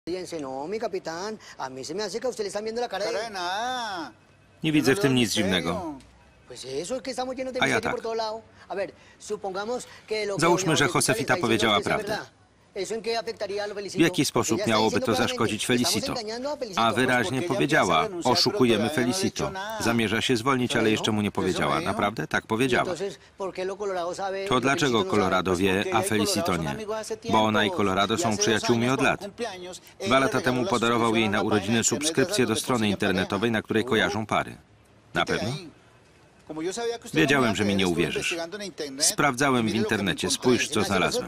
Nie widzę w tym nic dziwnego. A ja tak. Załóżmy, że Josefita powiedziała prawdę. W jaki sposób miałoby to zaszkodzić Felicito? A wyraźnie powiedziała, oszukujemy Felicito. Zamierza się zwolnić, ale jeszcze mu nie powiedziała. Naprawdę? Tak powiedziała. To dlaczego Colorado wie, a Felicito nie? Bo ona i Colorado są przyjaciółmi od lat. 2 lata temu podarował jej na urodziny subskrypcję do strony internetowej, na której kojarzą pary. Na pewno? Wiedziałem, że mi nie uwierzysz. Sprawdzałem w internecie, spójrz, co znalazłem.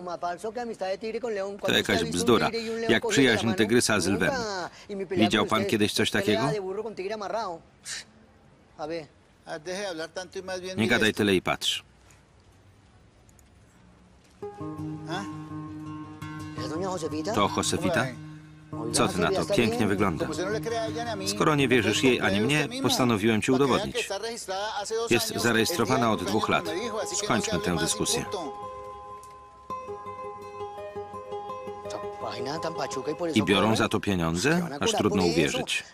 To jakaś bzdura, jak przyjaźń tygrysa z lwem. Widział pan kiedyś coś takiego? Nie gadaj tyle i patrz. To Josefita? Co ty na to? Pięknie wygląda. Skoro nie wierzysz jej ani mnie, postanowiłem ci udowodnić. Jest zarejestrowana od 2 lat. Skończmy tę dyskusję. I biorą za to pieniądze? Aż trudno uwierzyć.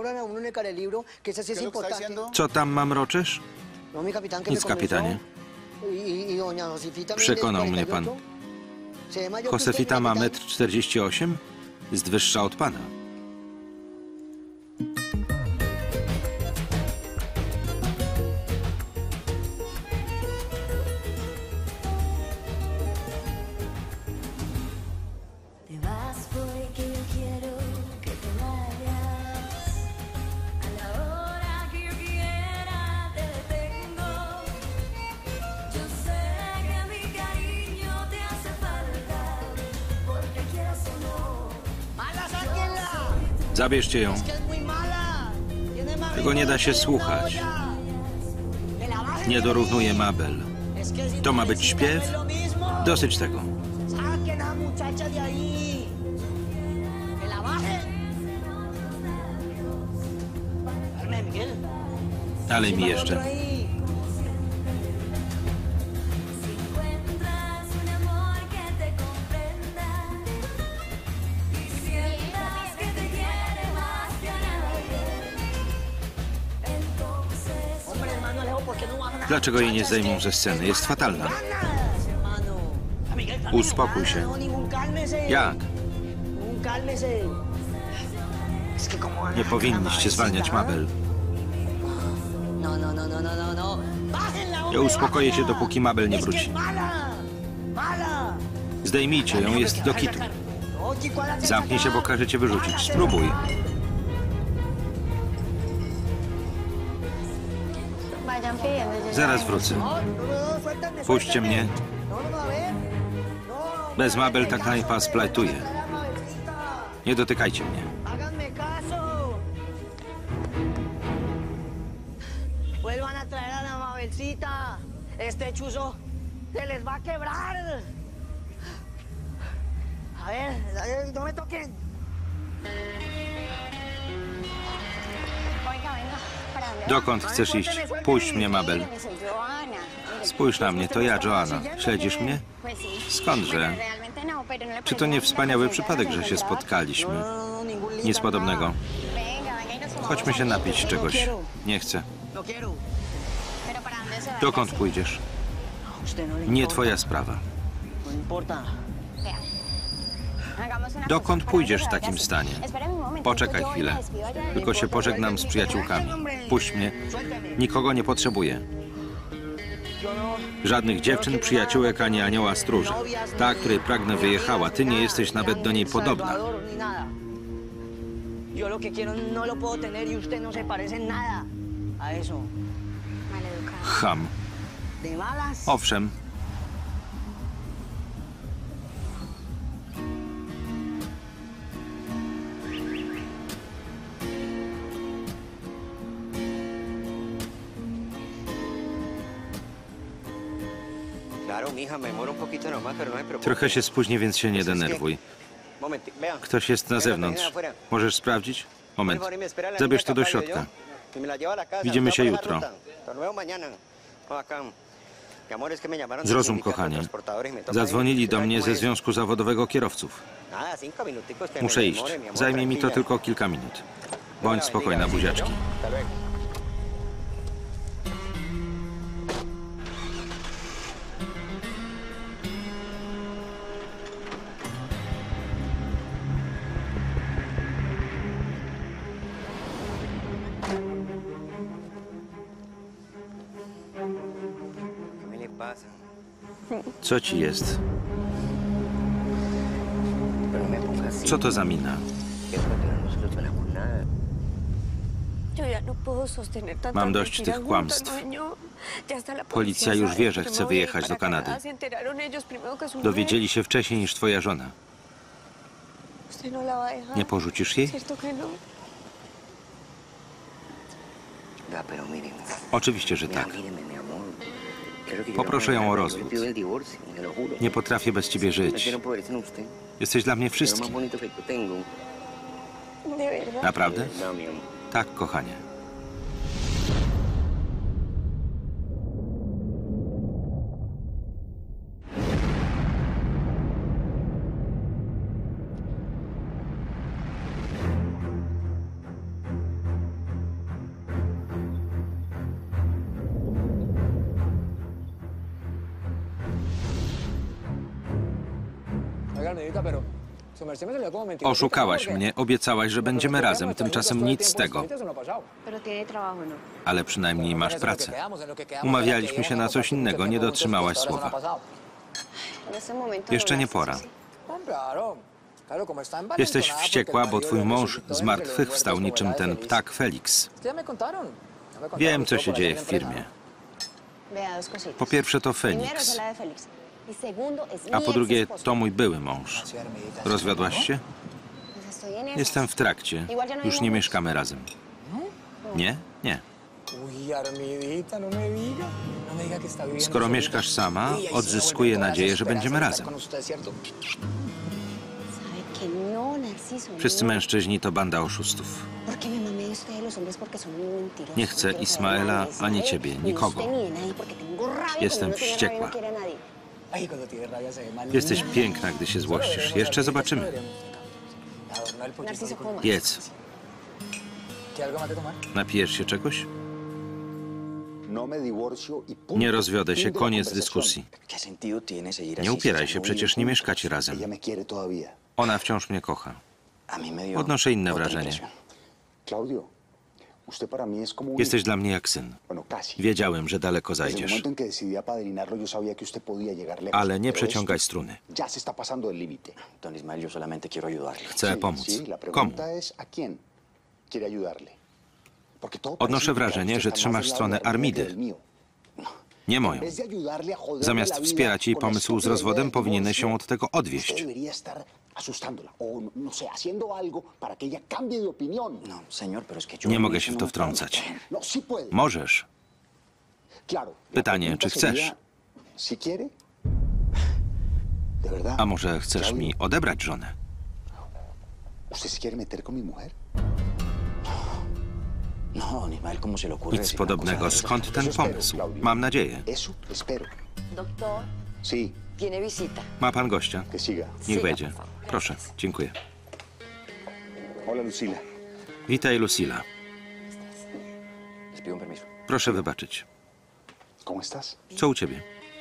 Co tam mamroczysz? Nic, kapitanie. Przekonał mnie pan. Josefita ma 1,48 m? Jest wyższa od pana. Zabierzcie ją. Tego nie da się słuchać. Nie dorównuje Mabel. To ma być śpiew? Dosyć tego. Ale mi jeszcze. Dlaczego jej nie zdejmą ze sceny? Jest fatalna. Uspokój się. Jak? Nie powinniście zwalniać Mabel. Ja uspokoję się, dopóki Mabel nie wróci. Zdejmijcie ją, jest do kitu. Zamknij się, bo każecie wyrzucić. Spróbuj. Zaraz wrócę. Puśćcie mnie. Bez Mabel ta knajpa splajtuje. Nie dotykajcie mnie. Dokąd chcesz iść? Puść mnie, Mabel. Spójrz na mnie, to ja, Joanna. Śledzisz mnie? Skądże? Czy to nie wspaniały przypadek, że się spotkaliśmy? Nic podobnego. Chodźmy się napić czegoś. Nie chcę. Dokąd pójdziesz? Nie twoja sprawa. Dokąd pójdziesz w takim stanie? Poczekaj chwilę. Tylko się pożegnam z przyjaciółkami. Puść mnie. Nikogo nie potrzebuję. Żadnych dziewczyn, przyjaciółek, ani anioła stróży. Ta, której pragnę, wyjechała. Ty nie jesteś nawet do niej podobna. Cham. Owszem. Trochę się spóźnię, więc się nie denerwuj. Ktoś jest na zewnątrz. Możesz sprawdzić? Moment. Zabierz to do środka. Widzimy się jutro. Zrozum, kochanie. Zadzwonili do mnie ze Związku Zawodowego Kierowców. Muszę iść. Zajmie mi to tylko kilka minut. Bądź spokojna, buziaczki. Co ci jest? Co to za mina? Mam dość tych kłamstw. Policja już wie, że chcę wyjechać do Kanady. Dowiedzieli się wcześniej niż twoja żona. Nie porzucisz jej? Oczywiście, że tak. Poproszę ją o rozwód. Nie potrafię bez ciebie żyć. Jesteś dla mnie wszystkim. Naprawdę? Tak, kochanie. Oszukałaś mnie, obiecałaś, że będziemy razem, tymczasem nic z tego. Ale przynajmniej masz pracę. Umawialiśmy się na coś innego, nie dotrzymałaś słowa. Jeszcze nie pora. Jesteś wściekła, bo twój mąż zmartwychwstał niczym ten ptak Felix. Wiem, co się dzieje w firmie. Po pierwsze to Feniks, a po drugie to mój były mąż. Rozwiodłaś się? Jestem w trakcie. Już nie mieszkamy razem. Nie? Nie. Skoro mieszkasz sama, odzyskuję nadzieję, że będziemy razem. Wszyscy mężczyźni to banda oszustów. Nie chcę Ismaela ani ciebie, nikogo. Jestem wściekła. Jesteś piękna, gdy się złościsz. Jeszcze zobaczymy. Jedz. Napijesz się czegoś? Nie rozwiodę się, koniec dyskusji. Nie upieraj się, przecież nie mieszkacie razem. Ona wciąż mnie kocha. Odnoszę inne wrażenie. Jesteś dla mnie jak syn. Wiedziałem, że daleko zajdziesz. Ale nie przeciągaj struny. Chcę pomóc. Komu? Odnoszę wrażenie, że trzymasz stronę Armidy. Nie moją. Zamiast wspierać jej pomysł z rozwodem, powinieneś się od tego odwieść. Nie mogę się w to wtrącać. Możesz. Pytanie, czy chcesz? A może chcesz mi odebrać żonę? Nic podobnego. Skąd ten pomysł? Mam nadzieję. Ma pan gościa? Niech wejdzie. Proszę, dziękuję. Witaj, Lucila. Proszę wybaczyć. Co u ciebie?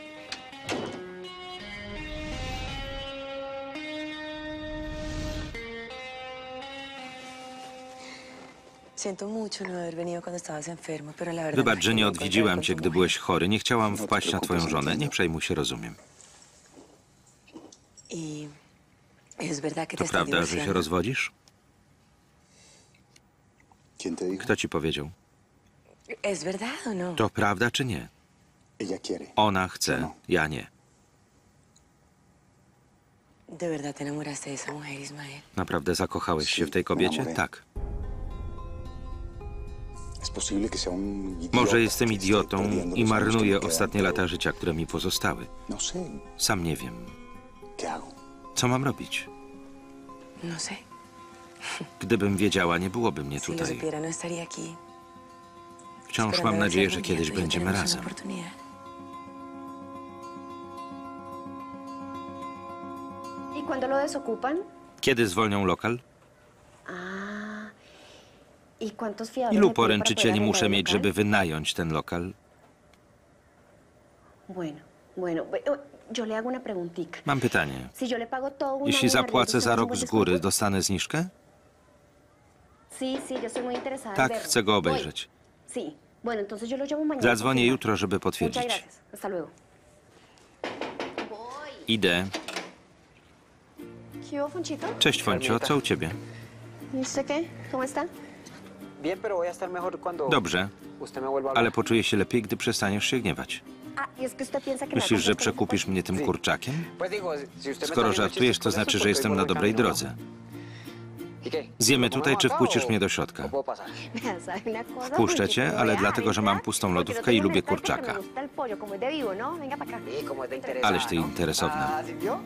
Wybacz, że nie odwiedziłam cię, gdy byłeś chory. Nie chciałam wpaść na twoją żonę. Nie przejmuj się, rozumiem. To prawda, że się rozwodzisz? Kto ci powiedział? To prawda czy nie? Ona chce, ja nie. Naprawdę zakochałeś się w tej kobiecie? Tak. Może jestem idiotą i marnuję ostatnie lata życia, które mi pozostały. Sam nie wiem. Co mam robić? Gdybym wiedziała, nie byłoby mnie tutaj. Wciąż mam nadzieję, że kiedyś będziemy razem. cuándo lo desocupan? Kiedy zwolnią lokal? Ah. ¿Y cuántos fiadores Ilu me piden para poręczycieli poder muszę arrendar el mieć, local? żeby wynająć ten lokal? Bueno, yo le hago una preguntita. Mam pytanie. Si yo le pago todo un Jeśli año de zapłacę arriendo, za ¿usted rok me z hace un góry, descuento? dostanę zniżkę? Sí, yo estoy muy interesada en Tak, verlo. chcę go Voy. obejrzeć. Sí. Bueno, entonces yo lo llamo mañana. Zadzwonię para jutro, żeby confirmar. potwierdzić. Muchas gracias. Hasta luego. Idę. ¿Qué hubo, Fonchito? Cześć, Foncio, co u ciebie? ¿Y usted qué? ¿Cómo está? Bien, pero voy a estar mejor cuando Dobrze, usted me vuelva a ale hablar. poczuję się lepiej, gdy przestaniesz się gniewać. Ah, y es que usted piensa que... Myślisz, że przekupisz mnie tym kurczakiem? Pues digo, si usted me Skoro está haciendo żartujesz, chistes to con znaczy, eso, że porque jestem vuelvo na en dobrej camino. drodze. ¿Y qué? Zjemy ¿Lo tutaj, comemos czy acá wpuścisz o- mnie do środka? o puedo pasar? Mira, ¿sabe una cosa? Wpuszczę cię, Fonchito? ale Vea, dlatego, że mam ¿verdad? pustą Porque lodówkę no i tengo lubię mensaje porque kurczaka. me gusta el pollo, como es de vivo, ¿no? Venga para acá. Sí, como es de interesada, Aleś ty ¿no? interesowna. Ah, ¿sí vio?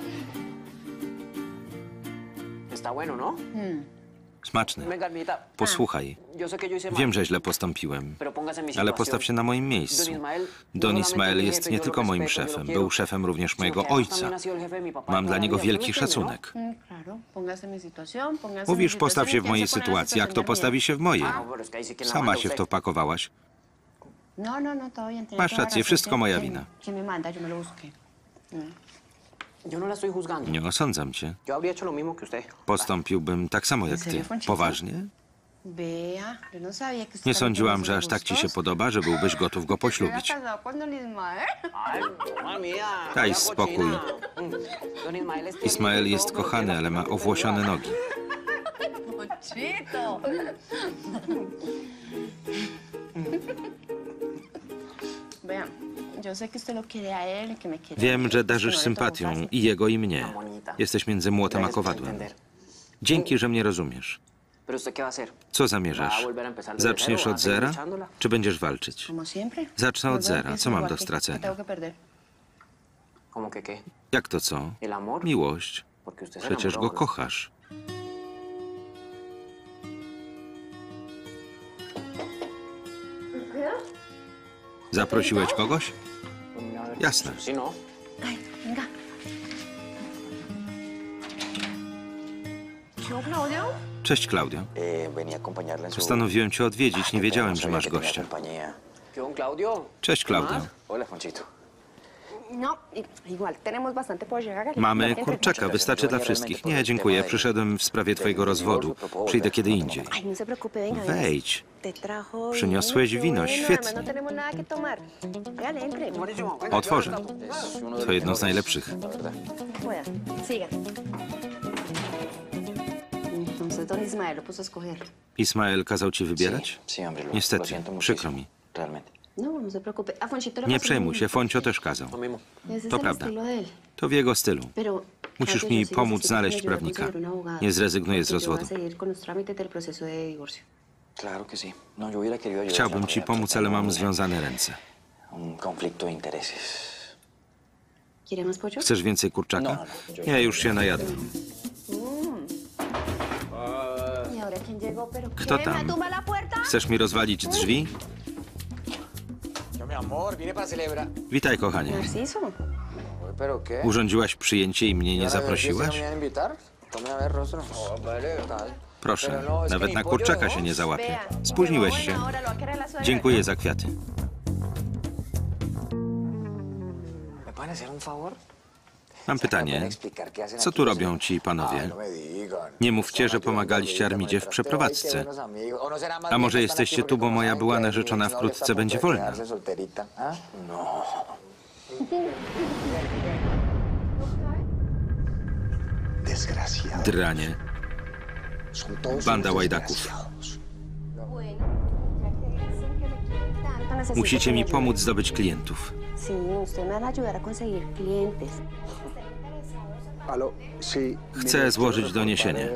Está bueno, ¿no? Smaczny. Venga, Almita. Posłuchaj, Yo sé que yo hice mal, wiem, że źle postąpiłem, pero póngase en mi ale situación. postaw się na moim miejscu. Don Ismael jest nie tylko moim szefem, był szefem również mojego ojca. Mam dla niego wielki szacunek. Claro, póngase en mi situación, póngase en mi Mówisz, situación. postaw się w ¿Quién mojej se pone en la sytuacji, a kto situación postawi się w mojej? No, pero es que ahí sí que la Sama manda się w usted. to wpakowałaś. No, todo bien. tiene Masz toda rację, razón. wszystko moja ¿Quién- wina. ¿Quién me manda? Yo me lo busqué. Yo no la estoy juzgando. Nie osądzam cię. Yo habría hecho lo mismo que usted. Postąpiłbym tak samo jak ¿En ty. serio, Fonchito? Poważnie? Vea, yo no sabía que usted Nie también sądziłam, tenía że esos aż tak ci się gustos. podoba, że byłbyś gotów go Era poślubić. casado con don Ismael. Ay, mamma mia. Daj ya spokój. cochina. Don Ismael es Ismael tierno y jest todo, pero kochany, tiene ale ma bastante owłosione celular. nogi. Ponchito. Vea, yo sé que usted lo quiere a él y que me quiere. Wiem, że a mí, darzysz que no le tocó sympatią fácil. i jego, i mnie. Jesteś między młotem a Gracias por kowadłem. entender. Dzięki, że mnie rozumiesz. Pero usted qué va a hacer? Co zamierzasz? Zaczniesz od zera, czy będziesz walczyć? Como siempre. Zacznę od Luego zera. empiezo Co mam igual do que- stracenia? ¿Qué tengo que perder? ¿Cómo que qué? Jak to co? El amor. Miłość. Porque usted se Przecież go enamoró, ¿no? kochasz. Zaprosiłeś kogoś? Jasne. Sí, no. Ay, venga. ¿Yo, Claudio? Cześć, Klaudio. Venía a acompañarla en su... Postanowiłem cię odwiedzić. Nie wiedziałem, że masz gościa. Compañía. ¿Qué don Claudio? Cześć, Klaudio. Hola, Fonchito. No, igual, tenemos bastante pollo. Hágale. Mamy Entre kurczaka, muchos. wystarczy dla wszystkich. Nie, dziękuję. Przyszedłem w sprawie twojego rozwodu. Przyjdę kiedy indziej. Ay, no se preocupe, venga. venga. Wejdź. Te trajo Przyniosłeś vino, wino, bueno, świetnie. además no tenemos nada que tomar. Hágale, entre. Otworzę. To jedno z najlepszych. Pueda, siga. Entonces, don Ismael lo puso a escoger. Ismael kazał ci wybierać? Sí, hombre, lo Niestety, siento przykro muchísimo, mi. realmente. No se preocupe. A Fonchito le Nie pasó lo przejmuj mismo. się, Foncio też kazał. Lo mismo. Ese es To el prawda. estilo de él. To w jego stylu. Pero, Musisz Claudio, mi yo sí pomóc necesito que me znaleźć ayude a prawnika. conseguir un abogado, Nie zrezygnuję z porque yo voy a rozwodu. seguir con los trámites del proceso de divorcio. Claro que sí. No, yo hubiera querido ayudar. Chciałbym ci pomóc, ale mam związane ręce. Un conflicto de intereses. ¿Quiere más pollo? Chcesz więcej kurczaka? Nie, już się najadłem. ¿Y ahora quién llegó? ¿Pero Kto qué? tam? ¿Me tumba la puerta? Chcesz mi rozwalić drzwi? Yo, mi amor, vine para celebrar. Witaj, kochanie. Narciso. ¿Pero qué? Urządziłaś przyjęcie i mnie nie zaprosiłaś? ¿No me iban a invitar? Tome a ver rostro. Tal. Proszę, nawet na kurczaka się nie załapie. Spóźniłeś się. Ahora lo va a querer la suegra. Dziękuję za kwiaty. ¿Me pueden hacer un favor? Mam pytanie. Co tu robią ci panowie? Nie mówcie, że pomagaliście Armidzie w przeprowadzce. A może jesteście tu, bo moja była narzeczona wkrótce będzie wolna? No. Dranie. Banda łajdaków. Musicie mi pomóc zdobyć klientów. Sí, usted me va a ayudar a conseguir clientes. Chcę złożyć doniesienie.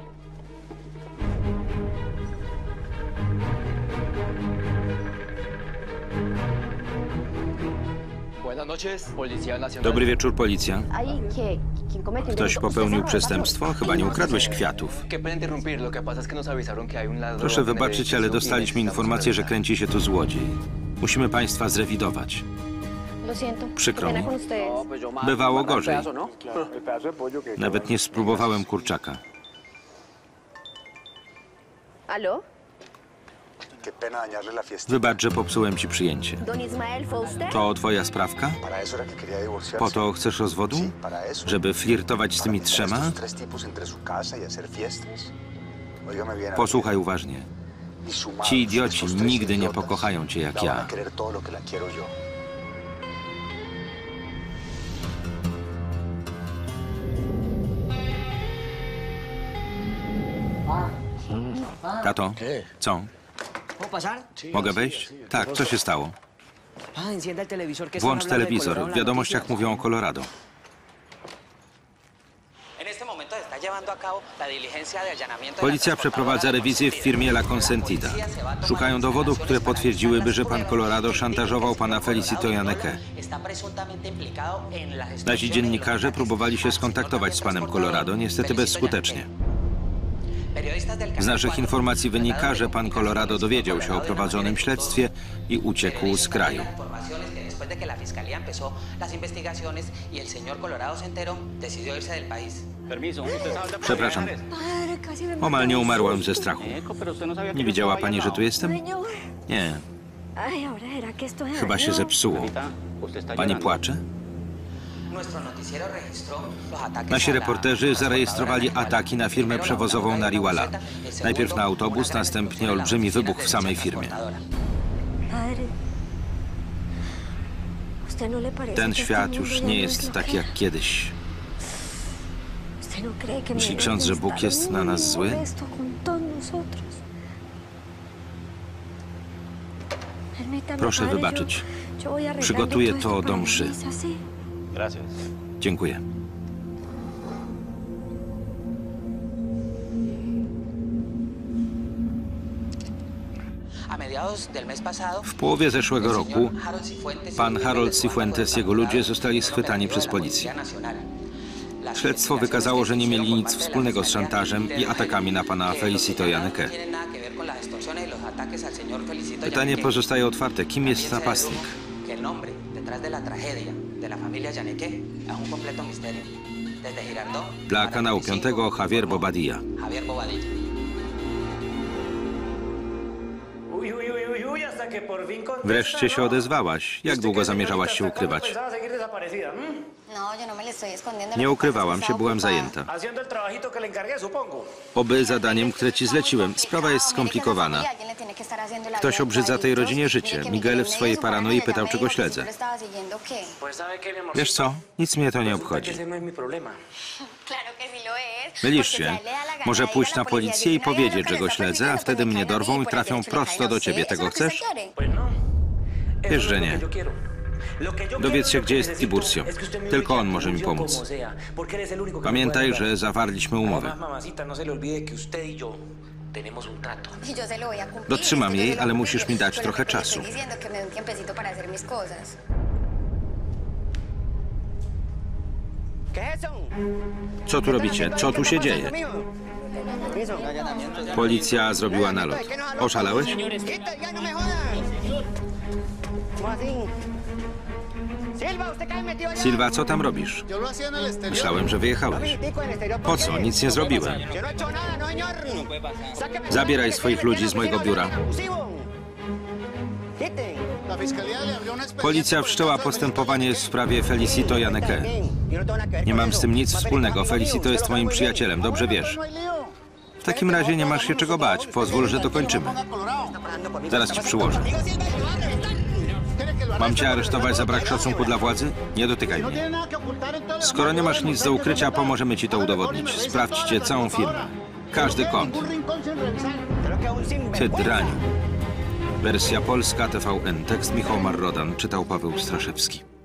Dobry wieczór, policja. Ay, ¿qué? ¿Quién cometió un Ktoś delito? popełnił ¿Usted se przestępstwo? Chyba nie ukradłeś kwiatów. Proszę wybaczyć, ale dostaliśmy informację, że kręci się tu złodziej. Musimy państwa zrewidować. Lo siento. Przykro Qué pena mi. con ustedes. No, pues yo más. Bywało más gorzej. pedazo, ¿no? El pedazo de pollo que... Nawet nie spróbowałem kurczaka. ¿Aló? Qué pena dañarle la fiesta. Wybacz, że popsułem ci przyjęcie. Don Ismael, ¿fue usted? To twoja sprawka? Para eso era que quería divorciarse. Po to chcesz rozwodu? Sí, para eso. Żeby flirtować z Para tymi meter a trzema? estos tres tipos entre su casa y hacer fiestas. Óigame bien, Posłuchaj uważnie. y sumados, Ci idioci estos tres nigdy nie idiotas pokochają cię jak la van ja. a querer todo lo que la quiero yo. Tato, co? ¿Puedo pasar? Mogę wejść? Tak, co się stało? Ah, encienda el televisor que Włącz están hablando de telewizor. Colorado W en las wiadomościach noticias. mówią o Colorado. En este momento se está llevando a cabo la diligencia de allanamiento de la Policja przeprowadza rewizję w firmie La Consentida. Szukają dowodów, które potwierdziłyby, że pan Colorado szantażował pana Felicito Janekę. Está presuntamente implicado en las Nasi extorsiones y los dziennikarze ataques próbowali się al señor skontaktować z panem transportador Colorado, niestety Felicito bezskutecznie. Janeque. Periodistas del Z Canal naszych 4 informacji wynika, trataron że de pan comunicarse Colorado con el señor dowiedział się o Colorado de prowadzonym manera śledztwie i uciekł z kraju. Informaciones que después de que la fiscalía empezó las investigaciones y el señor Colorado se enteró, decidió irse del país. Przepraszam, Padre, casi me omal nie matan. umarłem ze strachu. Nie widziała pani, że tu jestem? Señor. Nie, Ay, ahora era que esto se chyba się dañó. zepsuło. Pani płacze? Nuestro noticiero registró los ataques Nasi a la reporterzy zarejestrowali transportadora ataki na firmę przewozową Nariwala. Najpierw na autobus, następnie olbrzymi wybuch w samej firmie. Padre. ¿Usted no le parece Ten que świat este już mundo nie ya no jest es lo taki que jak kiedyś. ¿Usted no cree que Myśli me ksiądz, że debe Bóg estar jest na nas muy zły? molesto con todos nosotros? Permítame, Proszę padre, wybaczyć. yo voy a arreglar Przygotuję todo to esto do para mszy. misa, ¿sí? Dziękuję. A mediados del mes pasado, W połowie zeszłego el roku señor Harold Cifuentes y pan Miguel Harold Escobar Cifuentes i jego fueron ludzie zostali capturados en un schwytani przez operativo de la policję. Policía Nacional. Las Śledztwo investigaciones wykazało, que że nie mieli hicieron nic por parte de la wspólnego z Fiscalía szantażem i determinaron atakami na pana que Felicito no Janekę. tienen nada que ver con las extorsiones y los ataques al señor Felicito Pytanie Janeque. pozostaje otwarte. Kim jest También se napastnik? dedujo que el nombre detrás de la tragedia de la familia Janeque es un completo misterio. Desde Girardot Dla para kanału Telecinco, 5 Javier Bobadilla. Javier Bobadilla. Uy, uy, uy, uy, uy, hasta que por fin contesta, Wreszcie się ¿no? odezwałaś. Jak ¿Usted długo qué, zamierzałaś się señorita, hasta cuándo ukrywać? pensaba seguir desaparecida? No, yo no me le estoy escondiendo. Nie Lo que pasa es que ukrywałam się, estaba byłam ocupada. zajęta. Haciendo el trabajito que le encargué, supongo. Oby zadaniem, które ci zleciłem. Sprawa jest skomplikowana. Ktoś obrzydza tej rodzinie życie. Miguel w swojej paranoi pytał, czego śledzę. Pues sabe qué, mi amorcito? Wiesz co? Nic mnie to nie Resulta que obchodzi. ese no es mi problema. Mylisz się. Może pójść na policję i powiedzieć, że go śledzę, a wtedy mnie dorwą i trafią prosto do ciebie. Tego chcesz? Pues no. Eso Wiesz, że no es nie. lo que yo quiero. Lo que yo Dowiedz się, quiero, gdzie lo jest que Tiburcio. necesito es que usted me Tylko ubique on a może mi Tiburcio pomóc. como sea, porque eres el único que me Pamiętaj, puede ayudar. że zawarliśmy umowę. Además, mamacita, no se le olvide que usted y yo tenemos un trato. Dotrzymam jej, ale musisz mi dać trochę czasu. ¿Qué es eso? Co tu robicie? Co tu się dzieje? Permiso. Policja zrobiła nalot. Oszalałeś? Quita, ya no me jodas. ¿Cómo así? Silva, ¿usted qué ha metido allá? Silva, co tam robisz? Myślałem, że wyjechałeś. Po co? Nic nie zrobiłem. Yo no he hecho nada, no señor. Sáqueme Zabieraj swoich ludzi z mojego biura. Quiten. Policja wszczęła postępowanie w sprawie Felicito Janekę. Yo no tengo nada que ver Nie con mam eso. z tym nic Papel wspólnego. está amigo mío, Felicito usted jest lo sabe moim muy bien. przyjacielem, dobrze wiesz. W takim razie nie masz się czego bać. Pozwól, że dokończymy. Zaraz ci przyłożę. Mam cię aresztować za brak szacunku dla władzy? Nie dotykaj mnie. Skoro nie masz nic do ukrycia, pomożemy ci to udowodnić. Sprawdźcie całą firmę. Każdy kąt. Creo que aún sin Ty vergüenza. draniu. Wersja polska TVN. Tekst Michał Marrodan. Czytał Paweł Straszewski.